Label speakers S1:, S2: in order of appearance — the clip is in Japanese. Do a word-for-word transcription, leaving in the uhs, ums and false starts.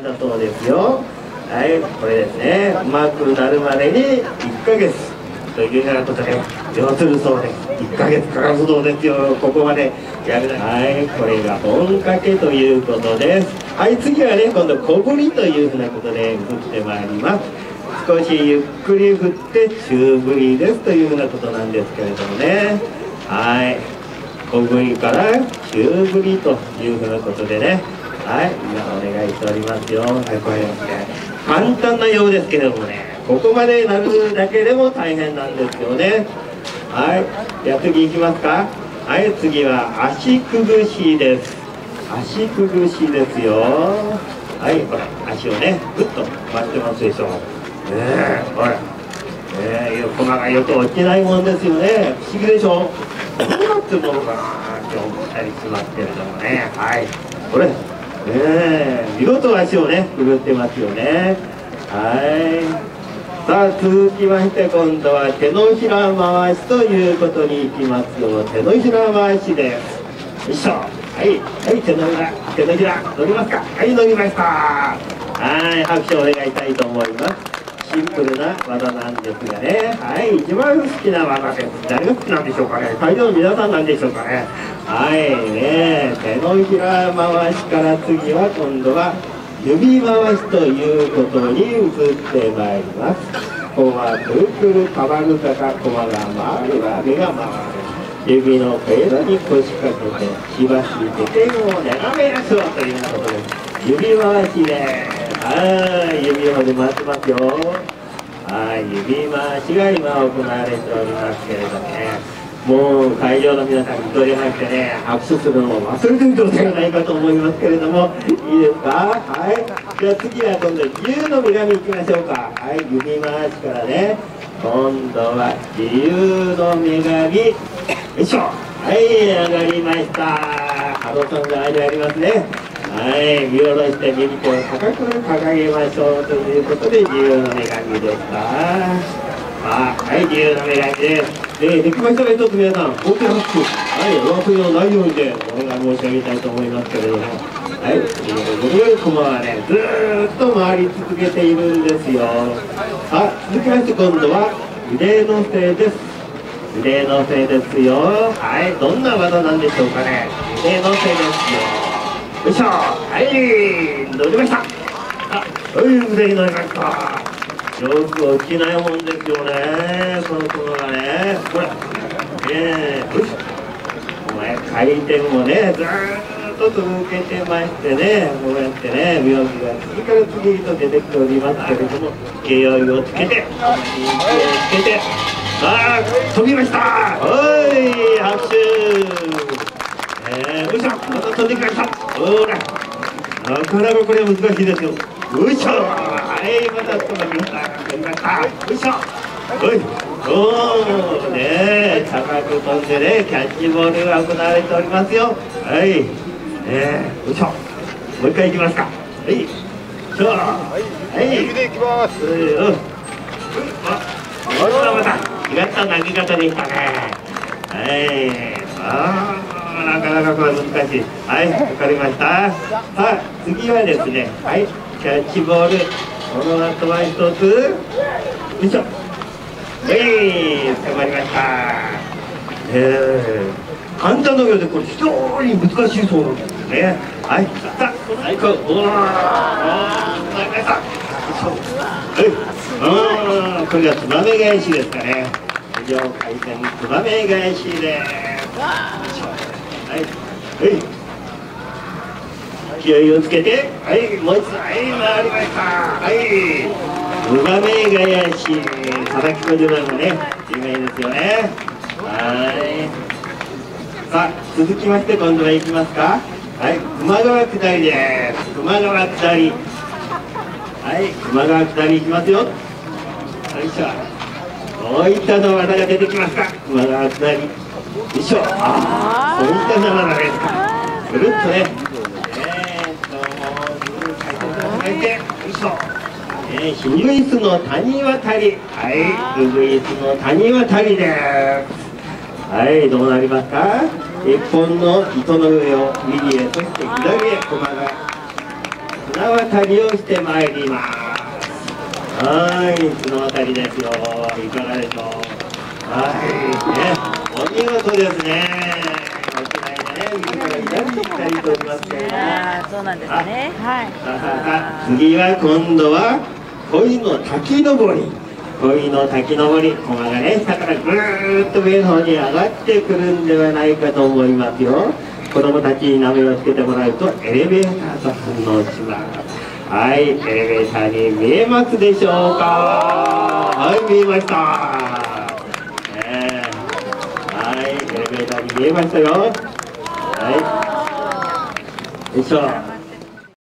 S1: だそうですよ。はい、これですね、うまくなるまでにいっかげつというようなことで要するそうです。いっかげつかかるそうですよ、ここまでやる。はい、これが本掛けということです。はい、次はね、今度小振りというふうなことで振ってまいります。少しゆっくり振って中振りですというふうなことなんですけれどもね。はい、小振りから中振りというふうなことでね、はい、今お願いしておりますよ。はい、これですね、簡単なようですけれどもね、ここまでなるだけでも大変なんですよね。はい、じゃあ次いきますか。はい、次は足くぐしです。足くぐしですよ。はい、ほら、足をね、ぐっと回ってますでしょう。ねえ、ほら、ねえ、横がよく落ちないもんですよね。不思議でしょ。どうなってるものかなって思ったりしますけれどもね。はい、これ、ねえ、見事足をね、くぐってますよね。はい。さあ、続きまして今度は手のひら回しということにいきますよ。手のひら回しです。よいしょ。はい、はい、手のひら、手のひら乗りますか。はい、乗りました。はい、拍手をお願いしたいと思います。シンプルな技なんですがね。はい、一番好きな技です。誰が好きなんでしょうかね。会場の皆さんなんでしょうかね。はいね、手のひら回しから次は今度は指回しということに移ってまいります。ここはくるくるかばる坂、駒が回れば目が回る。指のフェードに腰掛けてしばし手点を眺めましょうというようなことです。指回しです。はい、指まで回ってますよ。はい、指回しが今行われておりますけれどね、もう会場の皆さんに取りましてね、拍手するのを忘れてる状態がないかと思いますけれども、いいですか。はい、じゃあ次は今度自由の女神いきましょうか。はい、指回しからね、今度は自由の女神、よいしょ。はい、上がりました。ハロさんがありありますね。はい、見下ろして右手を高く掲げましょうということで自由の女神でした。あ、はい、自由の女神です。で、できましたら一つ皆さん、大きな拍手、はい、お忘れのないようにでお願い申し上げたいと思いますけれども、はい、ということで、駒はね、ずーっと回り続けているんですよ。あ、続きまして今度は腕のせです。腕のせですよ。はい、どんな技なんでしょうかね。腕のせですよ。よいしょ。はい、乗りました。あ、はい、腕に乗りました。よく落ちないもんですよね、この駒がね。これ、ねえ、よし。お前、回転もね、ずーっと続けてましてね、こうやってね、妙義が次から次へと出てきておりますけれども、勢いをつけて、勢いをつけて、あー、飛びました。おい、拍手。えー、よいしょ、また飛んできました。ほら、なかなかこれは難しいですよ。よいしょ。はい、また飛んできました。飛びました。よいしょ。おい、おー、ねえ、高く飛んでね、キャッチボールが行われておりますよ。はい、ねえ、よいしょ。もう一回いきますか。はい、よいしょ。はい、
S2: 右で行きます。
S1: うん、うん、あ、またまた違った投げ方でしたね。はい、ああ、なかなかこれ難しい。はい、わかりました。さあ、次はですね、はい、キャッチボール。この後は一つ。よいしょ。はい、捕まりました。えー、簡単なようで、これ非常に難しいそうなんですよね。はい、さあ、はい、こう、おー、おー、捕まりました。はい、あー、これがつばめ返しですかね。上回転つばめ返しです。はい、はい。勢いをつけて、はい、もう一度、はい、回りました。はい、つばめ返し、佐々木小島のね、有名ですよね。はい。さあ、続きまして、今度は行きますか。はい、球磨川下りです。球磨川下り。はい、球磨川下りいきますよ。よいしょ。こういったの技が出てきますか。球磨川下り。よいしょ。ああ、そういったの技ですか。ぐるっとね。よいしょ。えー、ヒグイスの谷渡り。はい、ヒグイスの谷渡りです。はい、どうなりますか。一本の糸の上を右へそして左へ駒がつ綱渡りをしてまいります。はい、綱渡りですよ。いかがでしょう。はいね、お見事ですね。沖縄ね、上から左と左とおりますけど、
S2: ああ、そうなんですね。はい。
S1: さあさあさあ、次は今度は恋の滝登り。恋の滝登り、駒がね、下からぐーっと上の方に上がってくるんではないかと思いますよ。子供たちに名前を付けてもらうとエレベーターと反応します。はい、エレベーターに見えますでしょうか。はい、見えました。ね、はい、エレベーターに見えましたよ。はい、よいしょ。